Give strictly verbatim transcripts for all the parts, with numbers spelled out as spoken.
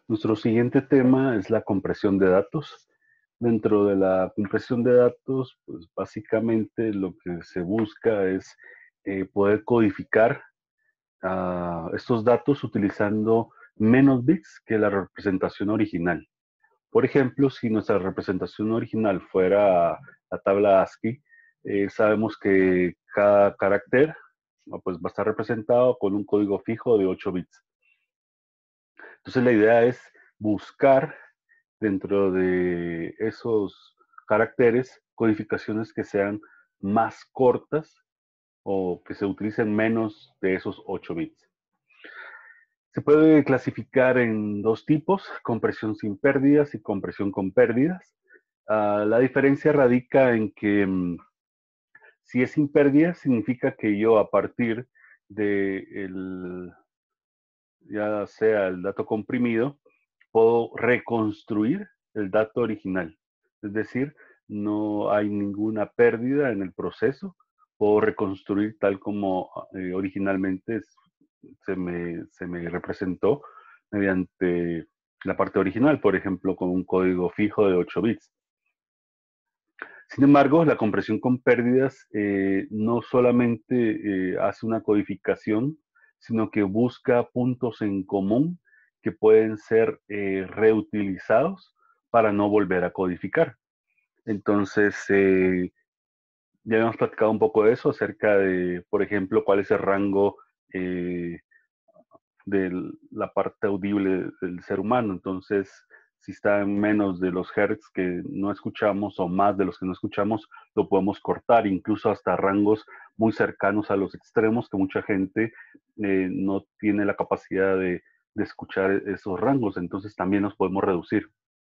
Nuestro siguiente tema es la compresión de datos. Dentro de la compresión de datos, pues básicamente lo que se busca es eh, poder codificar uh, estos datos utilizando menos bits que la representación original. Por ejemplo, si nuestra representación original fuera la tabla ASCII, eh, sabemos que cada carácter pues, va a estar representado con un código fijo de ocho bits. Entonces la idea es buscar dentro de esos caracteres codificaciones que sean más cortas o que se utilicen menos de esos ocho bits. Se puede clasificar en dos tipos, compresión sin pérdidas y compresión con pérdidas. Uh, la diferencia radica en que um, si es sin pérdidas significa que yo a partir de el, ya sea el dato comprimido, puedo reconstruir el dato original. Es decir, no hay ninguna pérdida en el proceso. Puedo reconstruir tal como eh, originalmente se me, se me representó mediante la parte original, por ejemplo, con un código fijo de ocho bits. Sin embargo, la compresión con pérdidas eh, no solamente eh, hace una codificación, sino que busca puntos en común que pueden ser eh, reutilizados para no volver a codificar. Entonces, eh, ya hemos platicado un poco de eso, acerca de, por ejemplo, cuál es el rango eh, de la parte audible del ser humano. Entonces, si está en menos de los hertz que no escuchamos o más de los que no escuchamos, lo podemos cortar, incluso hasta rangos muy cercanos a los extremos que mucha gente eh, no tiene la capacidad de, de escuchar esos rangos. Entonces, también nos podemos reducir.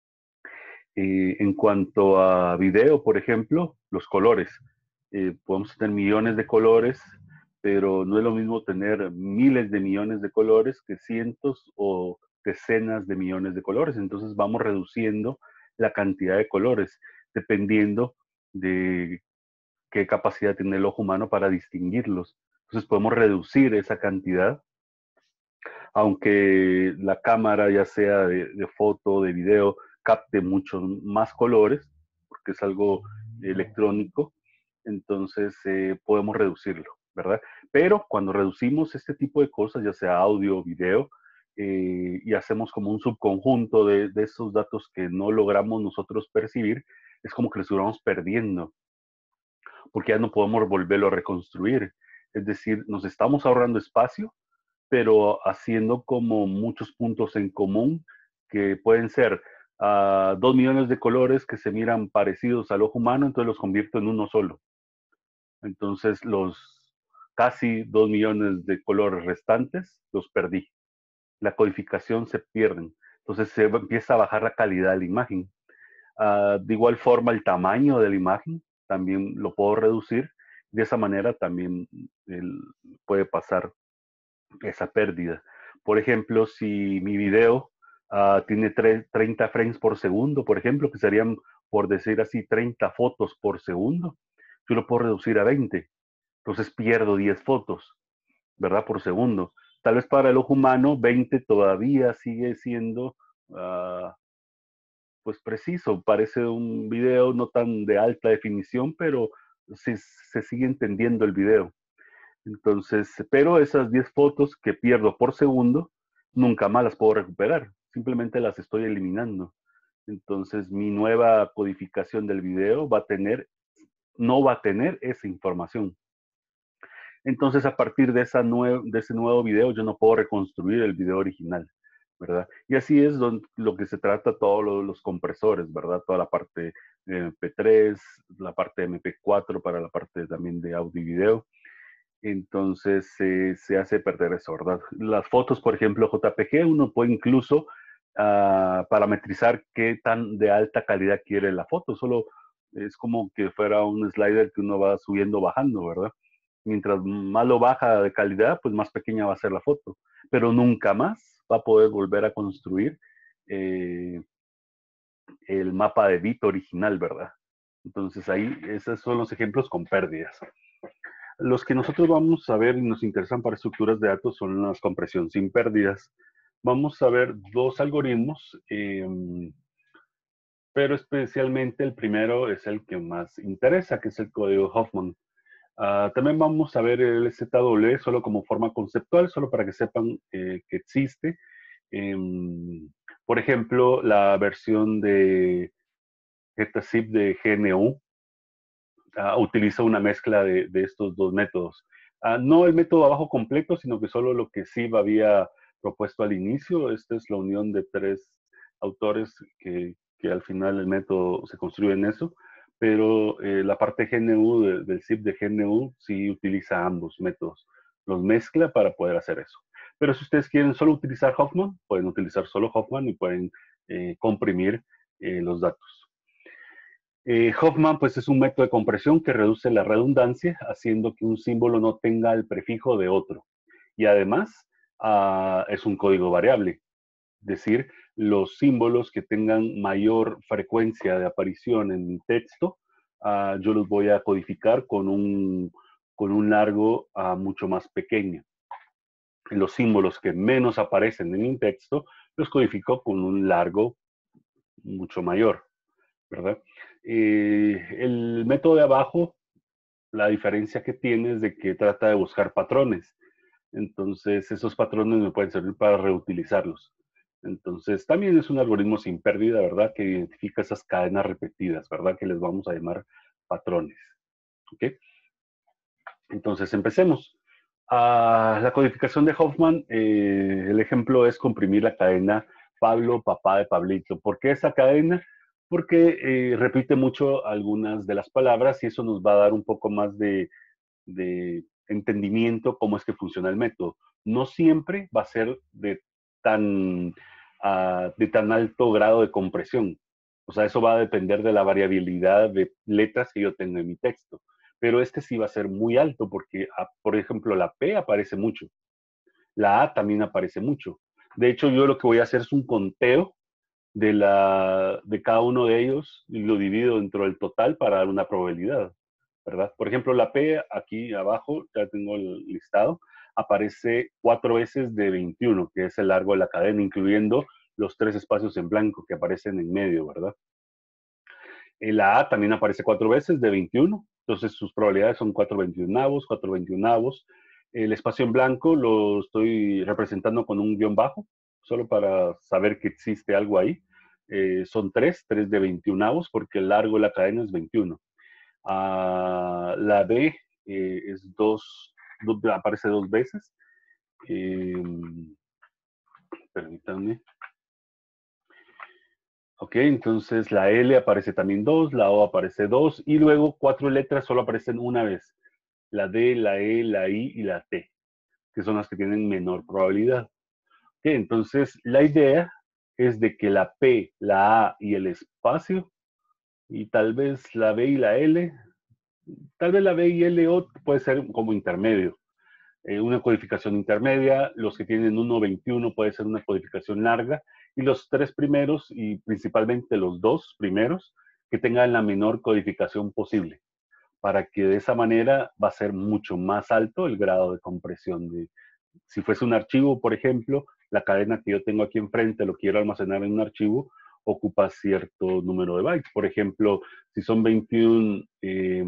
Eh, en cuanto a video, por ejemplo, los colores. Eh, podemos tener millones de colores, pero no es lo mismo tener miles de millones de colores que cientos o decenas de millones de colores. Entonces vamos reduciendo la cantidad de colores dependiendo de qué capacidad tiene el ojo humano para distinguirlos. Entonces podemos reducir esa cantidad, aunque la cámara, ya sea de, de foto, de video, capte muchos más colores, porque es algo electrónico, entonces eh, podemos reducirlo, ¿verdad? Pero cuando reducimos este tipo de cosas, ya sea audio o video, eh, y hacemos como un subconjunto de, de esos datos que no logramos nosotros percibir, es como que los estuviéramos perdiendo, porque ya no podemos volverlo a reconstruir. Es decir, nos estamos ahorrando espacio, pero haciendo como muchos puntos en común que pueden ser uh, dos millones de colores que se miran parecidos al ojo humano, entonces los convierto en uno solo. Entonces los casi dos millones de colores restantes los perdí. La codificación se pierde. Entonces se empieza a bajar la calidad de la imagen. Uh, de igual forma, el tamaño de la imagen también lo puedo reducir. De esa manera también el, puede pasar esa pérdida. Por ejemplo, si mi video uh, tiene treinta frames por segundo, por ejemplo, que serían, por decir así, treinta fotos por segundo, yo lo puedo reducir a veinte. Entonces pierdo diez fotos, ¿verdad? Por segundo. Tal vez para el ojo humano, veinte todavía sigue siendo, uh, pues preciso. Parece un video no tan de alta definición, pero sí, se sigue entendiendo el video. Entonces, pero esas diez fotos que pierdo por segundo, nunca más las puedo recuperar. Simplemente las estoy eliminando. Entonces, mi nueva codificación del video va a tener, no va a tener esa información. Entonces, a partir de, esa nue de ese nuevo video, yo no puedo reconstruir el video original, ¿verdad? Y así es don, lo que se trata todos lo, los compresores, ¿verdad? Toda la parte de eme pe tres, la parte de eme pe cuatro para la parte también de audio y video. Entonces eh, se hace perder eso, ¿verdad? Las fotos, por ejemplo, J P G, uno puede incluso uh, parametrizar qué tan de alta calidad quiere la foto. Solo es como que fuera un slider que uno va subiendo o bajando, ¿verdad? Mientras más lo baja de calidad, pues más pequeña va a ser la foto. Pero nunca más va a poder volver a construir eh, el mapa de bit original, ¿verdad? Entonces ahí, esos son los ejemplos con pérdidas. Los que nosotros vamos a ver y nos interesan para estructuras de datos son las compresión sin pérdidas. vamos a ver dos algoritmos, eh, pero especialmente el primero es el que más interesa, que es el código Hoffman. Uh, también vamos a ver el Z W solo como forma conceptual, solo para que sepan eh, que existe. Eh, por ejemplo, la versión de GetaZip de G N U uh, utiliza una mezcla de, de estos dos métodos. Uh, no el método abajo completo, sino que solo lo que Zip había propuesto al inicio. Esta es la unión de tres autores que, que al final el método se construye en eso. Pero eh, la parte G N U de, del Zip de G N U sí utiliza ambos métodos. Los mezcla para poder hacer eso. Pero si ustedes quieren solo utilizar Hoffman, pueden utilizar solo Hoffman y pueden eh, comprimir eh, los datos. Eh, Hoffman pues es un método de compresión que reduce la redundancia haciendo que un símbolo no tenga el prefijo de otro. Y además uh, es un código variable. Es decir, los símbolos que tengan mayor frecuencia de aparición en mi texto, uh, yo los voy a codificar con un, con un largo uh, mucho más pequeño. Los símbolos que menos aparecen en mi texto, los codifico con un largo mucho mayor, ¿verdad? Eh, el método de abajo, la diferencia que tiene es de que trata de buscar patrones. Entonces, esos patrones me pueden servir para reutilizarlos. Entonces, también es un algoritmo sin pérdida, ¿verdad? Que identifica esas cadenas repetidas, ¿verdad? Que les vamos a llamar patrones. ¿Ok? Entonces, empecemos. Uh, la codificación de Hoffman, eh, el ejemplo es comprimir la cadena Pablo, papá de Pablito. ¿Por qué esa cadena? Porque eh, repite mucho algunas de las palabras y eso nos va a dar un poco más de, de entendimiento cómo es que funciona el método. No siempre va a ser de tan, uh, de tan alto grado de compresión. O sea, eso va a depender de la variabilidad de letras que yo tengo en mi texto. Pero este sí va a ser muy alto porque, por ejemplo, la P aparece mucho. La A también aparece mucho. De hecho, yo lo que voy a hacer es un conteo de, la, de cada uno de ellos y lo divido dentro del total para dar una probabilidad, ¿verdad? Por ejemplo, la P aquí abajo, ya tengo el listado, aparece cuatro veces de veintiuno, que es el largo de la cadena, incluyendo los tres espacios en blanco que aparecen en medio, ¿verdad? La A también aparece cuatro veces de veintiuno, entonces sus probabilidades son cuatro veintiunavos, cuatro veintiunavos. El espacio en blanco lo estoy representando con un guión bajo, solo para saber que existe algo ahí. Eh, son tres, tres de veintiunavos, porque el largo de la cadena es veintiuno. Uh, la B eh, es dos, dos, aparece dos veces. Eh, permítanme. Ok, entonces la L aparece también dos, la O aparece dos, y luego cuatro letras solo aparecen una vez. La D, la E, la I y la T, que son las que tienen menor probabilidad. Ok, entonces la idea es de que la P, la A y el espacio, y tal vez la B y la L, tal vez la B y L O puede ser como intermedio. Eh, una codificación intermedia, los que tienen uno veintiuno puede ser una codificación larga, y los tres primeros, y principalmente los dos primeros, que tengan la menor codificación posible, para que de esa manera va a ser mucho más alto el grado de compresión. De, si fuese un archivo, por ejemplo, la cadena que yo tengo aquí enfrente lo quiero almacenar en un archivo, ocupa cierto número de bytes. Por ejemplo, si son veintiuno, eh,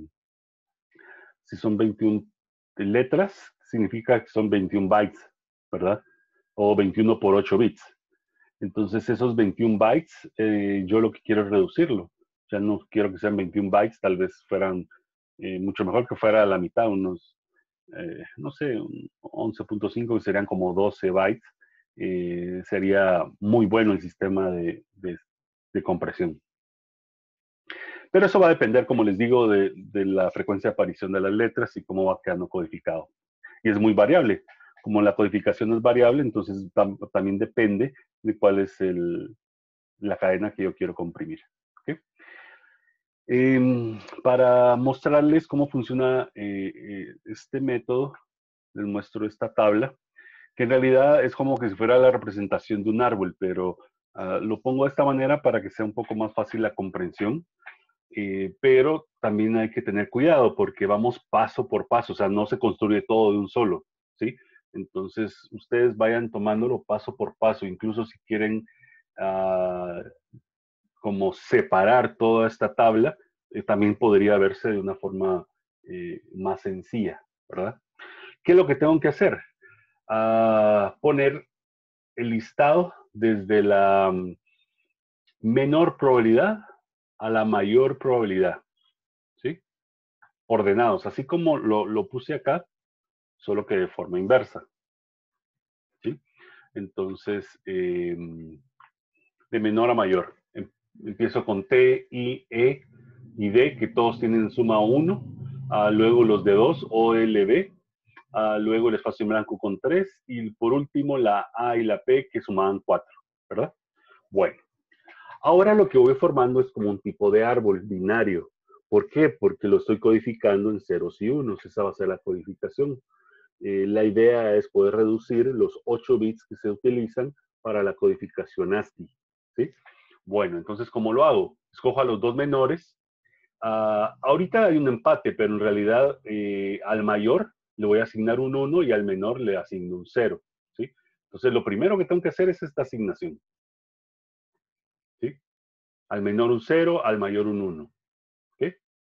si son veintiuno letras, significa que son veintiuno bytes, ¿verdad? O veintiuno por ocho bits. Entonces, esos veintiuno bytes, eh, yo lo que quiero es reducirlo. Ya no quiero que sean veintiuno bytes, tal vez fueran eh, mucho mejor que fuera la mitad, unos, eh, no sé, once punto cinco, que serían como doce bytes. Eh, sería muy bueno el sistema de, de, de compresión. Pero eso va a depender, como les digo, de, de, la frecuencia de aparición de las letras y cómo va quedando codificado. Y es muy variable. Como la codificación es variable, entonces tam también depende de cuál es el, la cadena que yo quiero comprimir. ¿Okay? Eh, para mostrarles cómo funciona eh, eh, este método, les muestro esta tabla, que en realidad es como que si fuera la representación de un árbol, pero uh, lo pongo de esta manera para que sea un poco más fácil la comprensión. Eh, pero también hay que tener cuidado porque vamos paso por paso, o sea, no se construye todo de un solo, ¿sí? Entonces, ustedes vayan tomándolo paso por paso, incluso si quieren uh, como separar toda esta tabla, eh, también podría verse de una forma eh, más sencilla, ¿verdad? ¿Qué es lo que tengo que hacer? Uh, poner el listado desde la menor probabilidad a la mayor probabilidad, ¿sí? Ordenados, así como lo, lo puse acá, solo que de forma inversa, ¿sí? Entonces, eh, de menor a mayor. Empiezo con T, I, E y D, que todos tienen suma uno. Uh, luego los de dos, O, L, B. Uh, luego el espacio en blanco con tres. Y por último la A y la P, que sumaban cuatro, ¿verdad? Bueno, ahora lo que voy formando es como un tipo de árbol binario. ¿Por qué? Porque lo estoy codificando en ceros y unos. Esa va a ser la codificación. Eh, la idea es poder reducir los ocho bits que se utilizan para la codificación ASCII, ¿sí? Bueno, entonces, ¿cómo lo hago? Escojo a los dos menores. Uh, ahorita hay un empate, pero en realidad eh, al mayor le voy a asignar un uno y al menor le asigno un cero, ¿sí? Entonces, lo primero que tengo que hacer es esta asignación, ¿sí? Al menor un cero, al mayor un uno, ¿ok?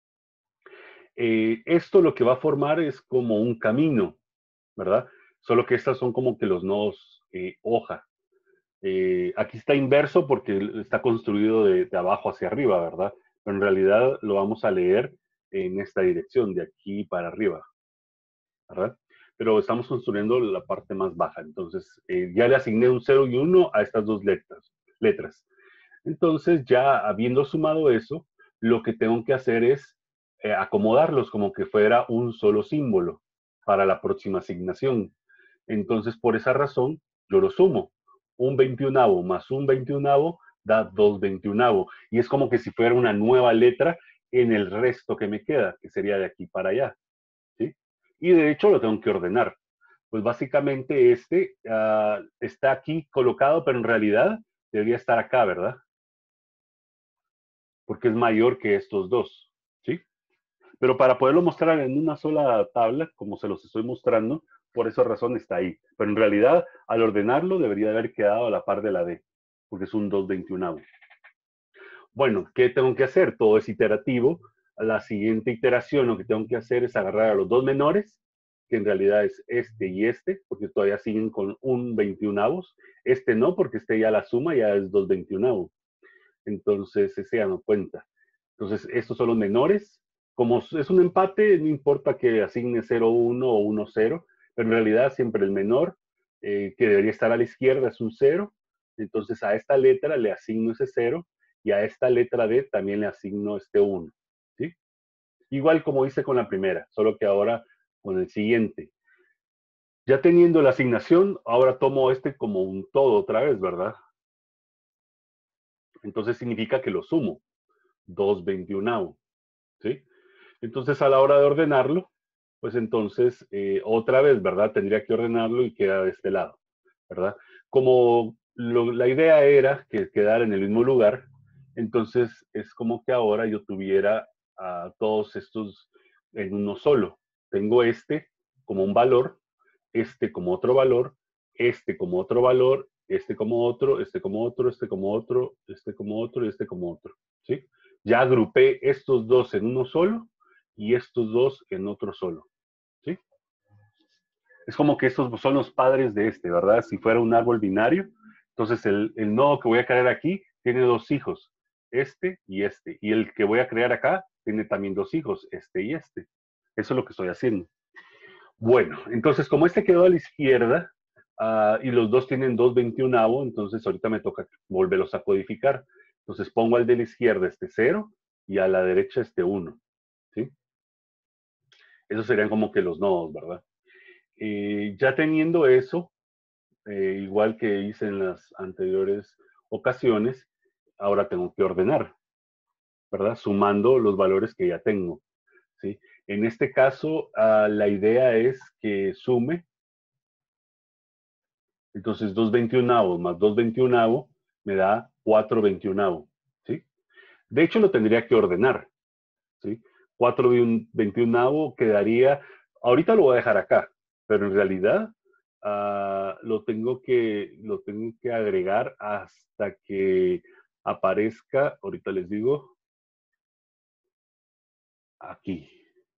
Eh, esto lo que va a formar es como un camino, ¿verdad? Solo que estas son como que los nodos eh, hoja. Eh, aquí está inverso porque está construido de, de abajo hacia arriba, ¿verdad? Pero en realidad lo vamos a leer en esta dirección, de aquí para arriba, ¿verdad? Pero estamos construyendo la parte más baja. Entonces, eh, ya le asigné un cero y uno a estas dos letras. letras. Entonces, ya habiendo sumado eso, lo que tengo que hacer es eh, acomodarlos como que fuera un solo símbolo para la próxima asignación. Entonces, por esa razón, yo lo sumo. Un veintiunavo más un veintiunavo da dos veintiunavo. Y es como que si fuera una nueva letra en el resto que me queda, que sería de aquí para allá, ¿sí? Y de hecho lo tengo que ordenar. Pues básicamente este uh, está aquí colocado, pero en realidad debería estar acá, ¿verdad? Porque es mayor que estos dos, ¿sí? Pero para poderlo mostrar en una sola tabla, como se los estoy mostrando, por esa razón está ahí. Pero en realidad, al ordenarlo, debería haber quedado a la par de la D, porque es un dos veintiunavo. Bueno, ¿qué tengo que hacer? Todo es iterativo. La siguiente iteración, lo que tengo que hacer es agarrar a los dos menores, que en realidad es este y este, porque todavía siguen con un veintiunavos. Este no, porque este ya la suma ya es dos veintiunavos. Entonces, ese ya no cuenta. Entonces, estos son los menores. Como es un empate, no importa que asigne cero uno o uno cero, pero en realidad siempre el menor, eh, que debería estar a la izquierda, es un cero. Entonces, a esta letra le asigno ese cero y a esta letra D también le asigno este uno, ¿sí? Igual como hice con la primera, solo que ahora con el siguiente. Ya teniendo la asignación, ahora tomo este como un todo otra vez, ¿verdad? Entonces significa que lo sumo, dos veintiunavo, ¿sí? Entonces, a la hora de ordenarlo, pues entonces, eh, otra vez, ¿verdad? Tendría que ordenarlo y queda de este lado, ¿verdad? Como lo, la idea era que quedara en el mismo lugar, entonces es como que ahora yo tuviera a todos estos en uno solo. Tengo este como un valor, este como otro valor, este como otro valor, este como otro, este como otro, este como otro, este como otro y este como otro, ¿sí? Ya agrupé estos dos en uno solo y estos dos en otro solo, ¿sí? Es como que estos son los padres de este, ¿verdad? Si fuera un árbol binario, entonces el, el nodo que voy a crear aquí tiene dos hijos, este y este. Y el que voy a crear acá tiene también dos hijos, este y este. Eso es lo que estoy haciendo. Bueno, entonces como este quedó a la izquierda uh, y los dos tienen dos veintiunavo, entonces ahorita me toca volverlos a codificar. Entonces pongo al de la izquierda este cero y a la derecha este uno, ¿sí? Esos serían como que los nodos, ¿verdad? Eh, ya teniendo eso, eh, igual que hice en las anteriores ocasiones, ahora tengo que ordenar, ¿verdad? Sumando los valores que ya tengo, ¿sí? En este caso, uh, la idea es que sume, entonces dos veintiunavos más dos veintiunavos me da cuatro veintiunavos, ¿sí? De hecho, lo tendría que ordenar, ¿sí? cuatro veintiunavos quedaría, ahorita lo voy a dejar acá, pero en realidad uh, lo, tengo que, lo tengo que agregar hasta que aparezca, ahorita les digo, aquí.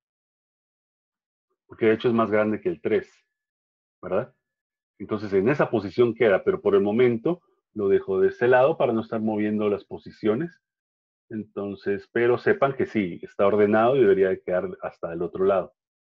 Porque de hecho es más grande que el tres, ¿verdad? Entonces en esa posición queda, pero por el momento lo dejo de este lado para no estar moviendo las posiciones. Entonces, pero sepan que sí, está ordenado y debería de quedar hasta el otro lado.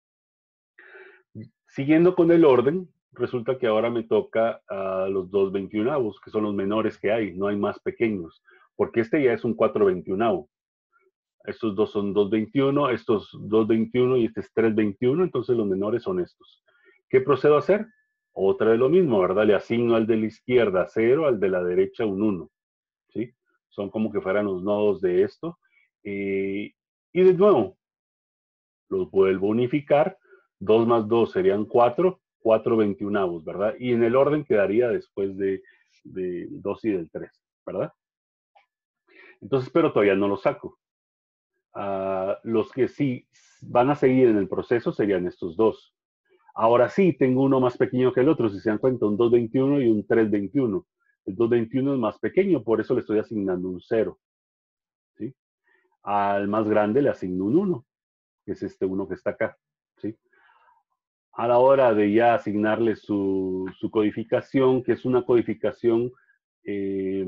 Siguiendo con el orden, resulta que ahora me toca a uh, los dos veintiunavos, que son los menores que hay, no hay más pequeños, porque este ya es un cuatro veintiunavo. Estos dos son dos veintiuno, estos dos veintiuno y este es tres veintiuno, entonces los menores son estos. ¿Qué procedo a hacer? Otra vez lo mismo, ¿verdad? Le asigno al de la izquierda cero, al de la derecha un uno, ¿sí? Son como que fueran los nodos de esto. Eh, y de nuevo, los vuelvo a unificar. dos más dos serían cuatro, cuatro veintiunavos, ¿verdad? Y en el orden quedaría después de, de dos y del tres, ¿verdad? Entonces, pero todavía no lo saco. Uh, los que sí van a seguir en el proceso serían estos dos. Ahora sí, tengo uno más pequeño que el otro, si se dan cuenta, un dos veintiuno y un tres veintiuno. El dos veintiuno es más pequeño, por eso le estoy asignando un cero. ¿Sí? Al más grande le asigno un uno, que es este uno que está acá. ¿Sí? A la hora de ya asignarle su, su codificación, que es una codificación, eh,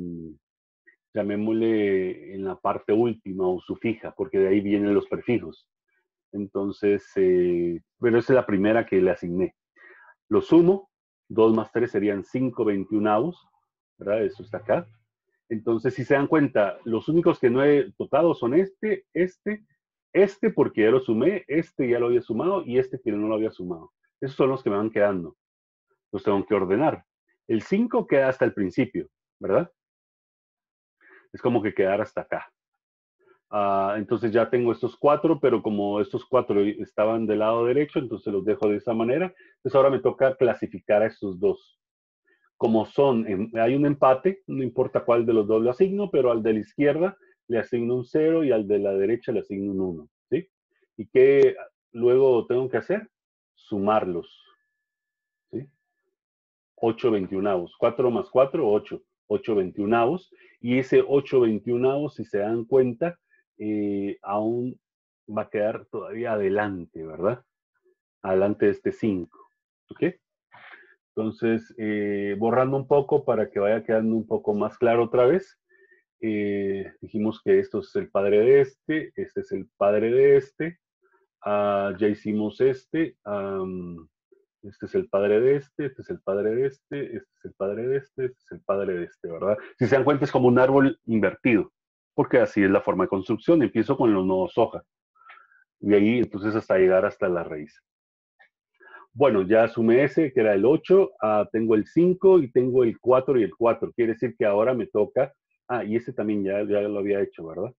llamémosle en la parte última o sufija, porque de ahí vienen los prefijos. Entonces, eh, pero esa es la primera que le asigné. Lo sumo, dos más tres serían cinco veintiunavos, ¿verdad? Eso está acá. Entonces, si se dan cuenta, los únicos que no he tocado son este, este, este porque ya lo sumé, este ya lo había sumado y este que no lo había sumado. Esos son los que me van quedando. Los tengo que ordenar. El cinco queda hasta el principio, ¿verdad? Es como que quedar hasta acá. Uh, entonces ya tengo estos cuatro, pero como estos cuatro estaban del lado derecho, entonces los dejo de esa manera. Entonces ahora me toca clasificar a estos dos. Como son, hay un empate, no importa cuál de los dos lo asigno, pero al de la izquierda le asigno un cero y al de la derecha le asigno un uno, ¿sí? ¿Y qué luego tengo que hacer? Sumarlos, ¿sí? ocho veintiunavos, cuatro más cuatro, ocho, ocho veintiunavos, y ese ocho veintiunavos, si se dan cuenta, eh, aún va a quedar todavía adelante, ¿verdad? Adelante de este cinco, ¿ok? Entonces, eh, borrando un poco para que vaya quedando un poco más claro otra vez. Eh, dijimos que esto es el padre de este, este es el padre de este. Uh, ya hicimos este. Um, este es el padre de este, este es el padre de este, este es el padre de este, este es el padre de este, ¿verdad? Si se dan cuenta es como un árbol invertido, porque así es la forma de construcción. Empiezo con los nodos hoja. Y ahí entonces hasta llegar hasta la raíz. Bueno, ya sumé ese, que era el ocho, uh, tengo el cinco y tengo el cuatro y el cuatro. Quiere decir que ahora me toca, ah, y ese también ya, ya lo había hecho, ¿verdad?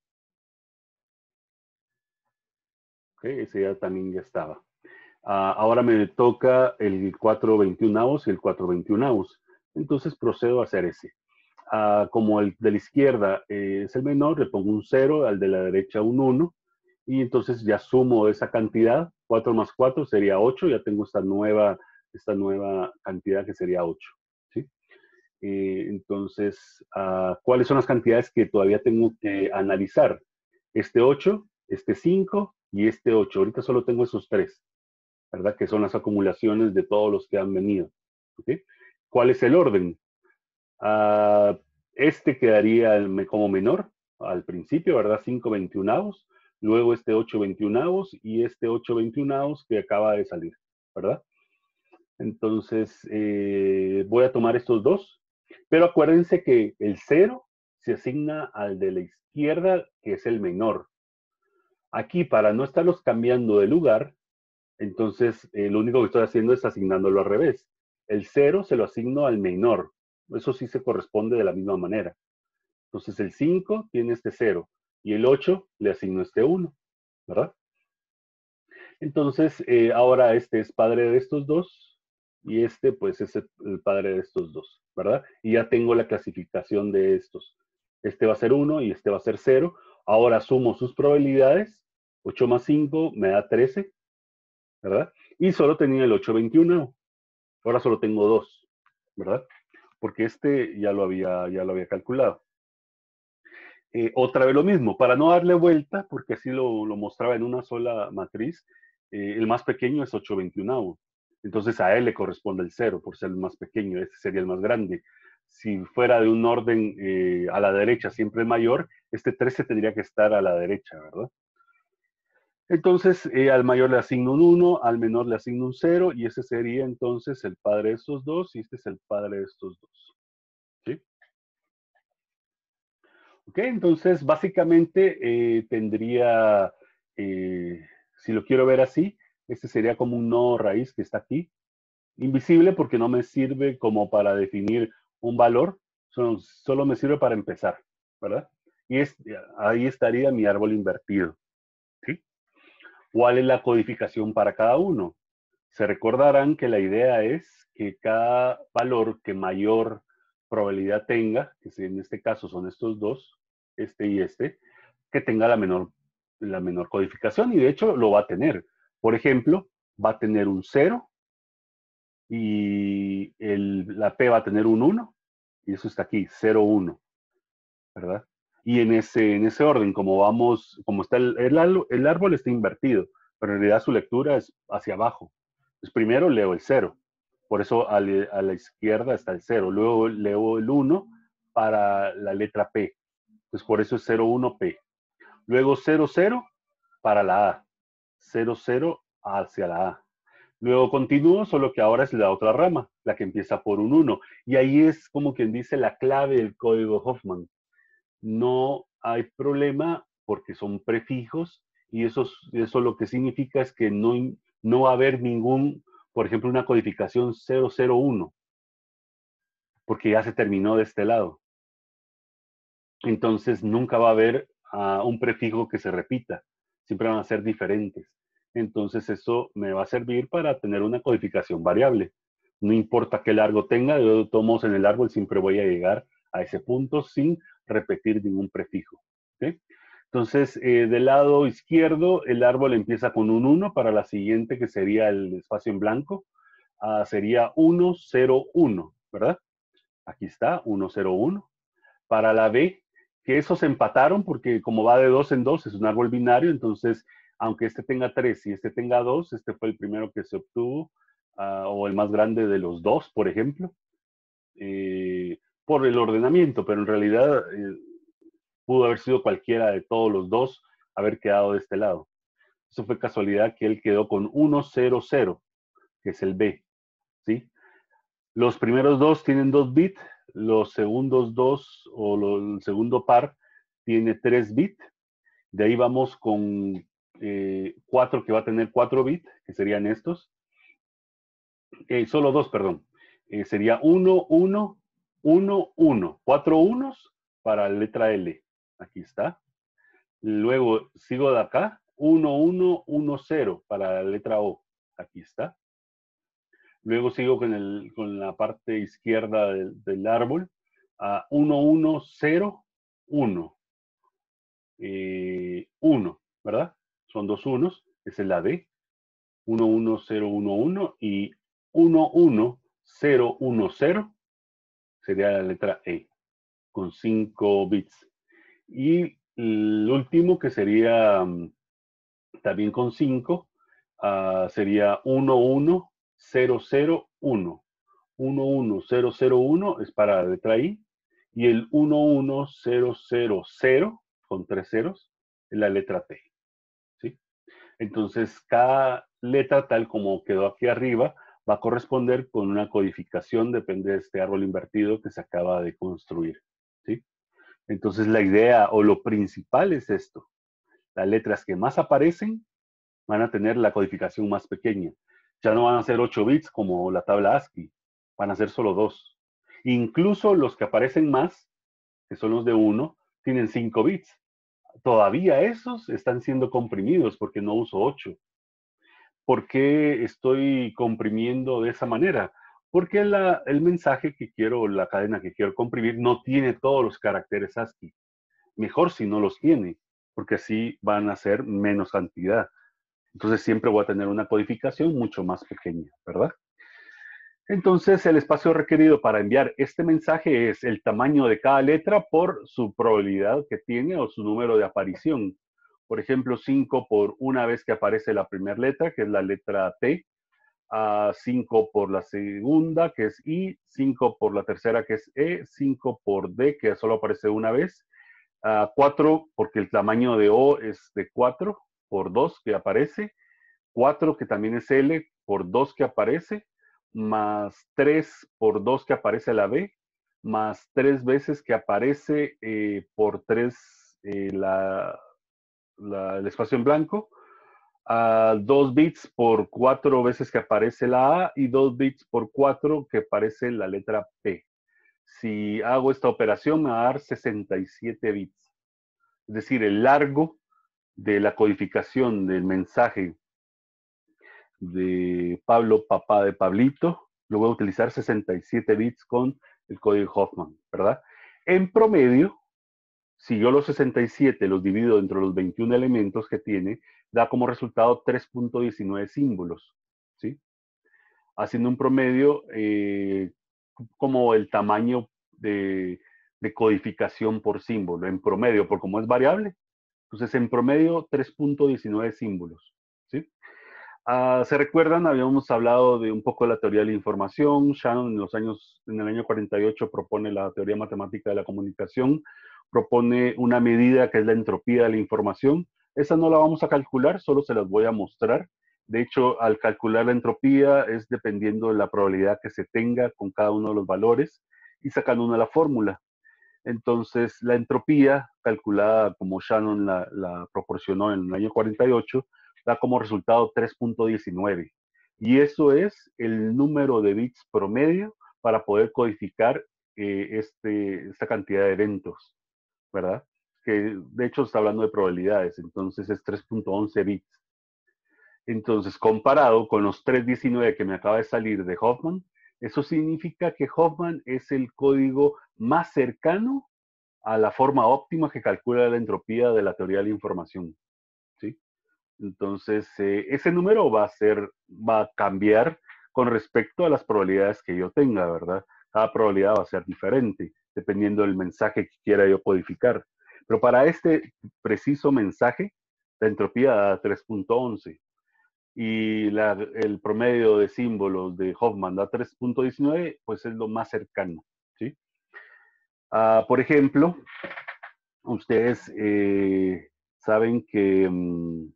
Ok, ese ya también ya estaba. Uh, ahora me toca el cuatro veintiunavos y el cuatro veintiunavos. Entonces procedo a hacer ese. Uh, como el de la izquierda eh, es el menor, le pongo un cero, al de la derecha un uno, y entonces ya sumo esa cantidad, cuatro más cuatro sería ocho, ya tengo esta nueva, esta nueva cantidad que sería ocho. ¿Sí? Eh, entonces, uh, ¿cuáles son las cantidades que todavía tengo que analizar? Este ocho, este cinco y este ocho. Ahorita solo tengo esos tres, ¿verdad? Que son las acumulaciones de todos los que han venido. ¿Okay? ¿Cuál es el orden? Uh, este quedaría como menor al principio, ¿verdad? cinco veintiunavos, luego este ocho veintiunavos y este ocho veintiunavos que acaba de salir, ¿verdad? Entonces, eh, voy a tomar estos dos, pero acuérdense que el cero se asigna al de la izquierda, que es el menor. Aquí, para no estarlos cambiando de lugar, entonces eh, lo único que estoy haciendo es asignándolo al revés. El cero se lo asigno al menor. Eso sí se corresponde de la misma manera. Entonces el cinco tiene este cero y el ocho le asigno este uno, ¿verdad? Entonces, eh, ahora este es padre de estos dos y este pues es el padre de estos dos, ¿verdad? Y ya tengo la clasificación de estos. Este va a ser uno y este va a ser cero. Ahora sumo sus probabilidades. ocho más cinco me da trece, ¿verdad? Y solo tenía el ocho veintiuno. Ahora solo tengo dos, ¿verdad? Porque este ya lo había, ya lo había calculado. Eh, otra vez lo mismo, para no darle vuelta, porque así lo, lo mostraba en una sola matriz, eh, el más pequeño es ocho veintiuno. Entonces a él le corresponde el cero por ser el más pequeño, ese sería el más grande. Si fuera de un orden eh, a la derecha siempre mayor, este trece tendría que estar a la derecha, ¿verdad? Entonces, eh, al mayor le asigno un uno, al menor le asigno un cero, y ese sería entonces el padre de estos dos, y este es el padre de estos dos. ¿Sí? Ok, entonces básicamente eh, tendría, eh, si lo quiero ver así, este sería como un nodo raíz que está aquí, invisible porque no me sirve como para definir un valor, solo, solo me sirve para empezar, ¿verdad? Y es, ahí estaría mi árbol invertido. ¿Sí? ¿Cuál es la codificación para cada uno? Se recordarán que la idea es que cada valor que mayor probabilidad tenga, que en este caso son estos dos, este y este, que tenga la menor, la menor codificación, y de hecho lo va a tener. Por ejemplo, va a tener un cero y el, la P va a tener un uno, y eso está aquí, cero, uno, ¿verdad? Y en ese, en ese orden, como vamos, como está el, el, el árbol está invertido, pero en realidad su lectura es hacia abajo. Entonces primero leo el cero, por eso a, le, a la izquierda está el cero, luego leo el uno para la letra P, entonces por eso es cero, uno, P. Luego cero, cero para la A, cero, cero hacia la A. Luego continúo, solo que ahora es la otra rama, la que empieza por un uno. Y ahí es como quien dice la clave del código Hoffman. No hay problema porque son prefijos y eso, eso lo que significa es que no, no va a haber ningún, por ejemplo, una codificación cero cero uno, porque ya se terminó de este lado. Entonces nunca va a haber uh, un prefijo que se repita, siempre van a ser diferentes. Entonces eso me va a servir para tener una codificación variable. No importa qué largo tenga, de todos modos en el árbol siempre voy a llegar a ese punto sin repetir ningún prefijo. ¿Sí? Entonces, eh, del lado izquierdo, el árbol empieza con un uno para la siguiente, que sería el espacio en blanco. Uh, sería uno cero uno, ¿verdad? Aquí está, uno cero uno. Para la B, que esos empataron porque como va de dos en dos, es un árbol binario, entonces, aunque este tenga tres y este tenga dos, este fue el primero que se obtuvo, uh, o el más grande de los dos, por ejemplo, eh, por el ordenamiento, pero en realidad eh, pudo haber sido cualquiera de todos los dos, haber quedado de este lado. Eso fue casualidad que él quedó con uno cero cero, que es el B, ¿sí? Los primeros dos tienen dos bits, los segundos dos o lo, el segundo par tiene tres bits, de ahí vamos con eh, cuatro que va a tener cuatro bits, que serían estos, eh, solo dos, perdón, eh, sería uno, uno, uno, uno, cuatro unos para la letra L, aquí está. Luego sigo de acá, uno, uno, uno, cero para la letra O, aquí está. Luego sigo con, el, con la parte izquierda del, del árbol, a uno, uno, cero, uno. Eh, uno, ¿verdad? Son dos unos, esa es la D. uno, uno, cero, uno, uno y uno, uno, cero, uno, cero sería la letra E, con cinco bits. Y el último, que sería um, también con cinco, uh, sería uno, uno, cero, cero, uno. uno uno cero cero uno es para la letra I y el uno uno cero cero cero con tres ceros es la letra T. ¿Sí? Entonces, cada letra, tal como quedó aquí arriba, va a corresponder con una codificación, depende de este árbol invertido que se acaba de construir. ¿Sí? Entonces, la idea o lo principal es esto. Las letras que más aparecen van a tener la codificación más pequeña. Ya no van a ser ocho bits como la tabla ASCII, van a ser solo dos. Incluso los que aparecen más, que son los de uno, tienen cinco bits. Todavía esos están siendo comprimidos porque no uso ocho. ¿Por qué estoy comprimiendo de esa manera? Porque la, el mensaje que quiero, la cadena que quiero comprimir, no tiene todos los caracteres ASCII. Mejor si no los tiene, porque así van a ser menos cantidad. Entonces siempre voy a tener una codificación mucho más pequeña, ¿verdad? Entonces, el espacio requerido para enviar este mensaje es el tamaño de cada letra por su probabilidad que tiene o su número de aparición. Por ejemplo, cinco por una vez que aparece la primera letra, que es la letra T, a cinco por la segunda, que es I, cinco por la tercera, que es E, cinco por D, que solo aparece una vez, a cuatro porque el tamaño de O es de cuatro por dos que aparece, cuatro que también es L por dos que aparece, más tres por dos que aparece la B, más tres veces que aparece eh, por tres eh, la, la, el espacio en blanco, a dos bits por cuatro veces que aparece la A y dos bits por cuatro que aparece la letra P. Si hago esta operación me va a dar sesenta y siete bits. Es decir, el largo de la codificación del mensaje de Pablo, papá de Pablito, lo voy a utilizar sesenta y siete bits con el código Hoffman, ¿verdad? En promedio, si yo los sesenta y siete los divido entre los veintiún elementos que tiene, da como resultado tres punto diecinueve símbolos, ¿sí? Haciendo un promedio eh, como el tamaño de, de, codificación por símbolo, en promedio, por como es variable. Entonces, en promedio, tres punto diecinueve símbolos, ¿sí? Uh, ¿Se recuerdan? Habíamos hablado de un poco de la teoría de la información. Shannon en, los años, en el año cuarenta y ocho propone la teoría matemática de la comunicación, propone una medida que es la entropía de la información. Esa no la vamos a calcular, solo se las voy a mostrar. De hecho, al calcular la entropía es dependiendo de la probabilidad que se tenga con cada uno de los valores y sacando una la fórmula. Entonces, la entropía, calculada como Shannon la, la proporcionó en el año cuarenta y ocho, da como resultado tres punto diecinueve. Y eso es el número de bits promedio para poder codificar eh, este, esta cantidad de eventos, ¿verdad? Que de hecho está hablando de probabilidades, entonces es tres punto once bits. Entonces, comparado con los tres punto diecinueve que me acaba de salir de Hoffman, eso significa que Hoffman es el código más cercano a la forma óptima que calcula la entropía de la teoría de la información, ¿sí? Entonces, eh, ese número va a ser, va a cambiar con respecto a las probabilidades que yo tenga, ¿verdad? Cada probabilidad va a ser diferente, dependiendo del mensaje que quiera yo codificar. Pero para este preciso mensaje, la entropía da tres punto once y la, el promedio de símbolos de Hoffman da tres punto diecinueve, pues es lo más cercano, ¿sí? Uh, por ejemplo, ustedes eh, saben que, um,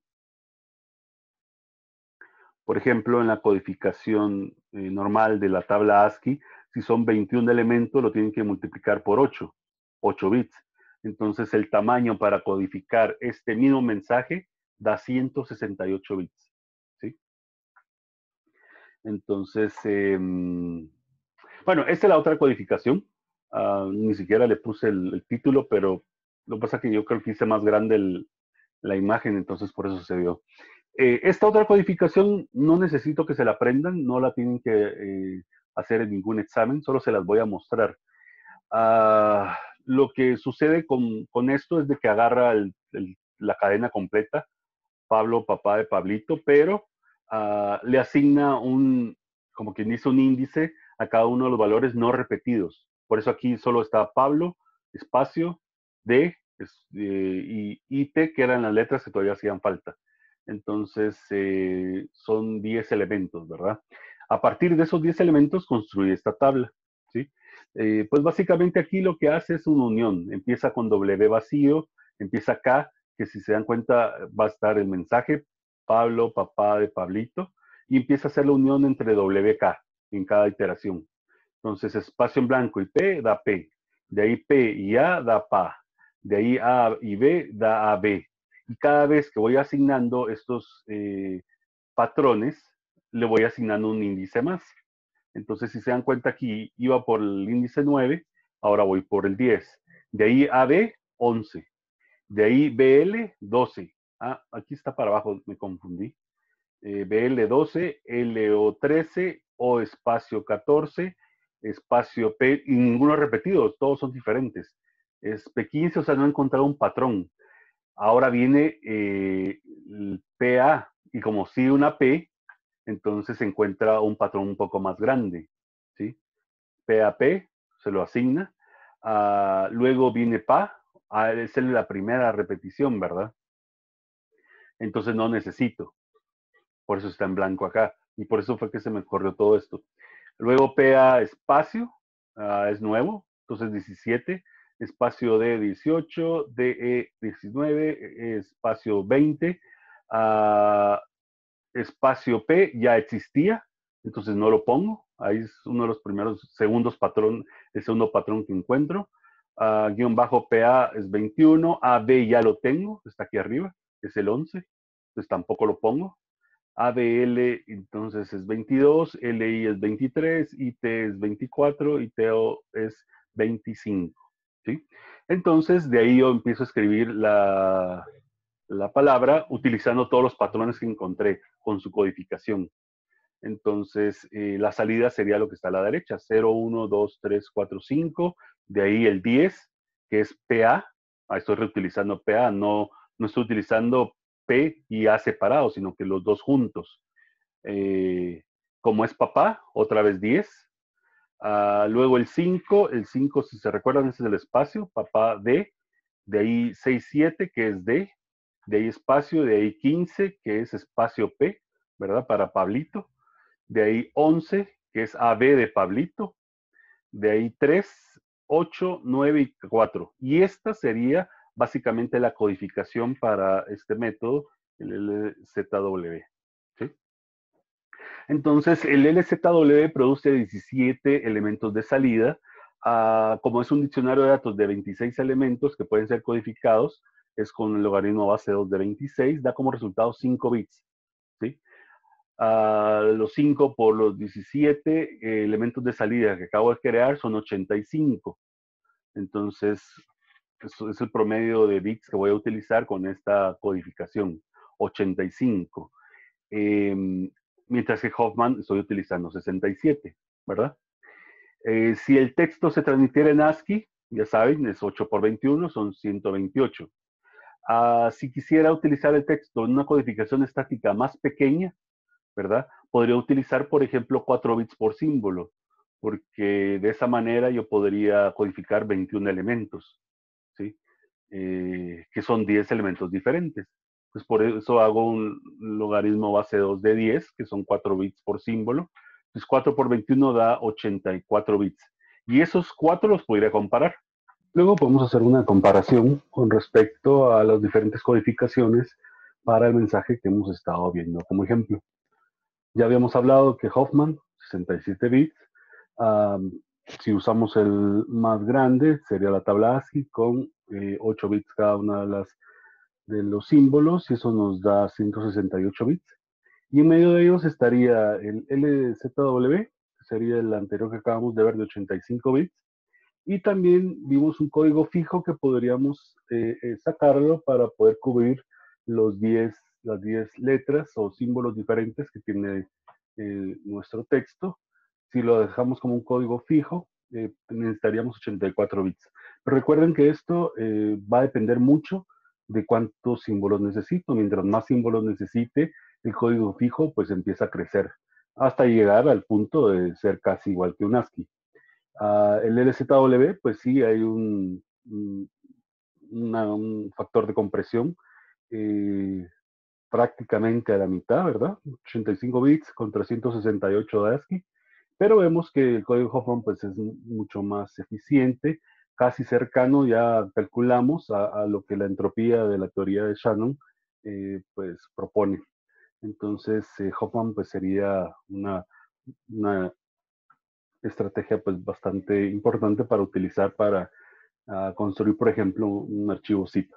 por ejemplo, en la codificación eh, normal de la tabla ASCII, si son veintiún elementos, lo tienen que multiplicar por ocho, ocho bits. Entonces, el tamaño para codificar este mismo mensaje da ciento sesenta y ocho bits, ¿sí? Entonces, eh, bueno, esta es la otra codificación. Uh, ni siquiera le puse el, el, título, pero lo que pasa es que yo creo que hice más grande el, la imagen, entonces por eso se vio. Eh, esta otra codificación no necesito que se la aprendan, no la tienen que eh, hacer en ningún examen, solo se las voy a mostrar. Uh, lo que sucede con, con, esto es de que agarra el, el, la cadena completa, Pablo, papá de Pablito, pero uh, le asigna un, como quien dice, un índice a cada uno de los valores no repetidos. Por eso aquí solo está Pablo, espacio, D, es, eh, y I T, que eran las letras que todavía hacían falta. Entonces, eh, son diez elementos, ¿verdad? A partir de esos diez elementos construye esta tabla, ¿sí? Eh, pues básicamente aquí lo que hace es una unión. Empieza con W vacío, empieza acá, que si se dan cuenta va a estar el mensaje Pablo, papá de Pablito, y empieza a hacer la unión entre W K en cada iteración. Entonces, espacio en blanco y P da P. De ahí P y A da P A. De ahí A y B da A B. Y cada vez que voy asignando estos eh, patrones, le voy asignando un índice más. Entonces, si se dan cuenta aquí, iba por el índice nueve, ahora voy por el diez. De ahí A B, once. De ahí B L, doce. Ah, aquí está para abajo, me confundí. Eh, B L doce, L O trece, O espacio catorce, espacio P, y ninguno repetido, todos son diferentes. Es P quince, o sea, no he encontrado un patrón. Ahora viene eh, el P A, y como sigue una P, entonces se encuentra un patrón un poco más grande. ¿sí? P a P, se lo asigna. Uh, luego viene P A, ah, es la primera repetición, ¿verdad? Entonces no necesito. Por eso está en blanco acá. Y por eso fue que se me corrió todo esto. Luego P A espacio, uh, es nuevo. Entonces diecisiete, espacio D dieciocho, D E diecinueve, espacio veinte, uh, espacio P ya existía, entonces no lo pongo. Ahí es uno de los primeros, segundos patrón, el segundo patrón que encuentro. Uh, guión bajo P A es veintiuno, A B ya lo tengo, está aquí arriba, es el once, entonces tampoco lo pongo. A B L entonces es veintidós, L I es veintitrés, I T es veinticuatro y T O es veinticinco. ¿Sí? Entonces de ahí yo empiezo a escribir la, la palabra utilizando todos los patrones que encontré con su codificación. Entonces, eh, la salida sería lo que está a la derecha, cero, uno, dos, tres, cuatro, cinco, de ahí el diez, que es P A, ah, estoy reutilizando P A, no, no estoy utilizando P y A separados, sino que los dos juntos. Eh, como es papá, otra vez diez. Uh, luego el cinco, el cinco, si se recuerdan, ese es el espacio, papá D, de ahí seis, siete, que es D, de ahí espacio, de ahí quince, que es espacio P, ¿verdad? Para Pablito, de ahí once, que es A B de Pablito, de ahí tres, ocho, nueve y cuatro. Y esta sería básicamente la codificación para este método, el L Z W. ¿Sí? Entonces, el L Z W produce diecisiete elementos de salida. Uh, como es un diccionario de datos de veintiséis elementos que pueden ser codificados, es con el logaritmo base dos de veintiséis, da como resultado cinco bits. ¿Sí? Uh, los cinco por los diecisiete eh, elementos de salida que acabo de crear son ochenta y cinco. Entonces, eso es el promedio de bits que voy a utilizar con esta codificación, ochenta y cinco. Eh, mientras que Hoffman estoy utilizando sesenta y siete, ¿verdad? Eh, si el texto se transmitiera en ASCII, ya saben, es ocho por veintiuno, son ciento veintiocho. Uh, si quisiera utilizar el texto en una codificación estática más pequeña, ¿verdad? Podría utilizar, por ejemplo, cuatro bits por símbolo, porque de esa manera yo podría codificar veintiún elementos, ¿sí? Eh, que son diez elementos diferentes. Pues por eso hago un logaritmo base dos de diez, que son cuatro bits por símbolo. Entonces cuatro por veintiuno da ochenta y cuatro bits. Y esos cuatro los podría comparar. Luego podemos hacer una comparación con respecto a las diferentes codificaciones para el mensaje que hemos estado viendo como ejemplo. Ya habíamos hablado que Hoffman, sesenta y siete bits. Um, si usamos el más grande, sería la tabla ASCII con eh, ocho bits cada una de, las, de los símbolos, y eso nos da ciento sesenta y ocho bits. Y en medio de ellos estaría el L Z W, que sería el anterior que acabamos de ver de ochenta y cinco bits. Y también vimos un código fijo que podríamos eh, eh, sacarlo para poder cubrir los diez, las diez letras o símbolos diferentes que tiene eh, nuestro texto. Si lo dejamos como un código fijo, eh, necesitaríamos ochenta y cuatro bits. Pero recuerden que esto eh, va a depender mucho de cuántos símbolos necesito. Mientras más símbolos necesite, el código fijo pues empieza a crecer hasta llegar al punto de ser casi igual que un ASCII. Uh, el L Z W, pues sí, hay un, un, una, un factor de compresión eh, prácticamente a la mitad, ¿verdad? ochenta y cinco bits contra ciento sesenta y ocho de ASCII, pero vemos que el código Hoffman pues, es mucho más eficiente, casi cercano, ya calculamos, a, a lo que la entropía de la teoría de Shannon eh, pues propone. Entonces, eh, Hoffman pues sería una, una estrategia pues bastante importante para utilizar para uh, construir, por ejemplo, un archivo zip.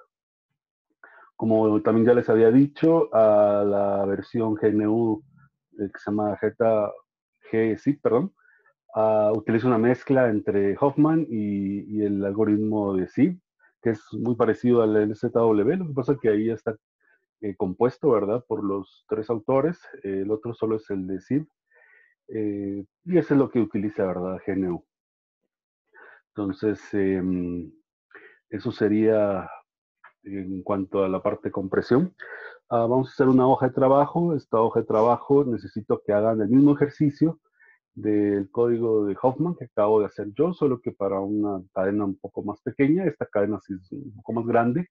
Como también ya les había dicho, a la versión G N U eh, que se llama G-zip, perdón, uh, utiliza una mezcla entre Hoffman y, y el algoritmo de zip, que es muy parecido al L Z W. Lo que pasa es que ahí está eh, compuesto, ¿verdad?, por los tres autores. Eh, el otro solo es el de zip. Eh, y eso es lo que utiliza, ¿verdad?, G N U. Entonces, eh, eso sería en cuanto a la parte de compresión. Uh, vamos a hacer una hoja de trabajo. Esta hoja de trabajo necesito que hagan el mismo ejercicio del código de Hoffman que acabo de hacer yo, solo que para una cadena un poco más pequeña. Esta cadena sí es un poco más grande.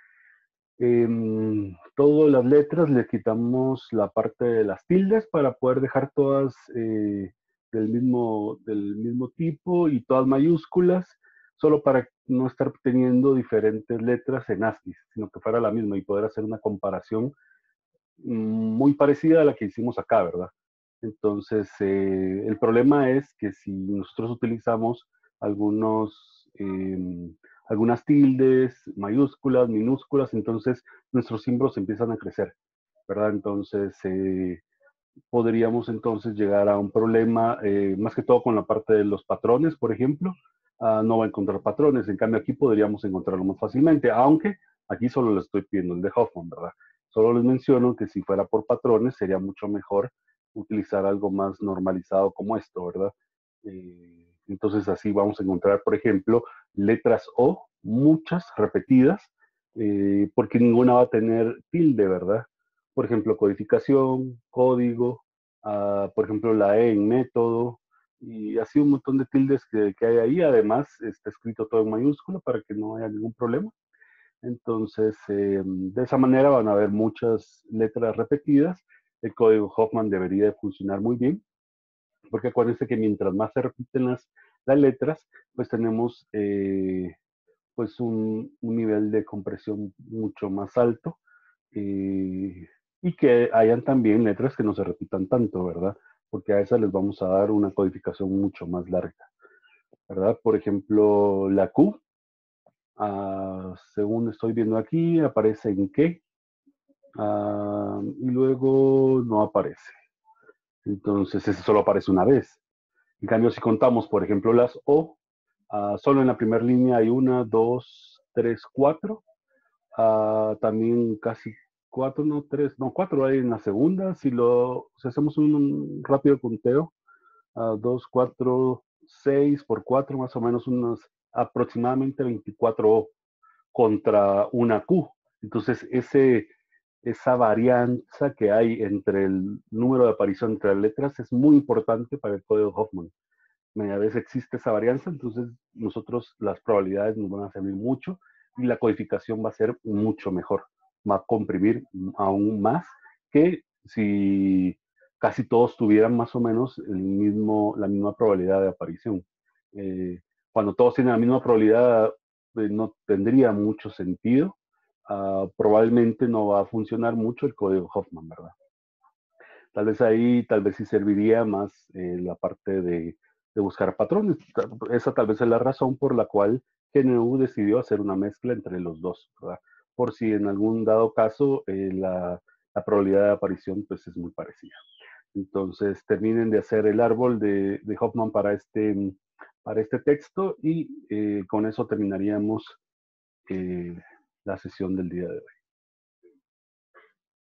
En todas las letras le quitamos la parte de las tildes para poder dejar todas eh, del, mismo, del mismo tipo y todas mayúsculas, solo para no estar teniendo diferentes letras en ASCII, sino que fuera la misma y poder hacer una comparación muy parecida a la que hicimos acá, ¿verdad? Entonces, eh, el problema es que si nosotros utilizamos algunos, eh, algunas tildes, mayúsculas, minúsculas, entonces nuestros símbolos empiezan a crecer, ¿verdad? Entonces, eh, podríamos entonces llegar a un problema, eh, más que todo con la parte de los patrones, por ejemplo. Uh, no va a encontrar patrones, en cambio aquí podríamos encontrarlo más fácilmente, aunque aquí solo le estoy pidiendo el de Hoffman, ¿verdad? Solo les menciono que si fuera por patrones sería mucho mejor utilizar algo más normalizado como esto, ¿verdad? Eh, entonces así vamos a encontrar, por ejemplo, letras O, muchas repetidas, eh, porque ninguna va a tener tilde, ¿verdad? Por ejemplo, codificación, código, uh, por ejemplo, la E en método, y así un montón de tildes que, que hay ahí. Además, está escrito todo en mayúscula para que no haya ningún problema. Entonces, eh, de esa manera van a haber muchas letras repetidas. El código Hoffman debería de funcionar muy bien, porque acuérdense que mientras más se repiten las, las letras, pues tenemos eh, pues un, un nivel de compresión mucho más alto. Eh, y que hayan también letras que no se repitan tanto, ¿verdad? Porque a esas les vamos a dar una codificación mucho más larga, ¿verdad? Por ejemplo, la Q, uh, según estoy viendo aquí, aparece en qué, uh, y luego no aparece. Entonces, ese solo aparece una vez. En cambio, si contamos, por ejemplo, las O, uh, solo en la primera línea hay una, dos, tres, cuatro. Uh, también casi cuatro, no tres, no cuatro hay en la segunda. Si lo si hacemos un, un rápido conteo, uh, dos, cuatro, seis por cuatro, más o menos unos aproximadamente veinticuatro O contra una Q. Entonces, ese, esa varianza que hay entre el número de aparición entre las letras es muy importante para el código Hoffman. A veces existe esa varianza, entonces nosotros las probabilidades nos van a servir mucho y la codificación va a ser mucho mejor, va a comprimir aún más que si casi todos tuvieran más o menos el mismo, la misma probabilidad de aparición. Eh, cuando todos tienen la misma probabilidad, eh, no tendría mucho sentido. Uh, probablemente no va a funcionar mucho el código Hoffman, ¿verdad? Tal vez ahí, tal vez sí serviría más eh, la parte de, de buscar patrones. Esa tal vez es la razón por la cual G N U decidió hacer una mezcla entre los dos, ¿verdad? Por si en algún dado caso eh, la, la, probabilidad de aparición pues es muy parecida. Entonces terminen de hacer el árbol de, de Hoffman para este, para este texto y eh, con eso terminaríamos eh, la sesión del día de hoy.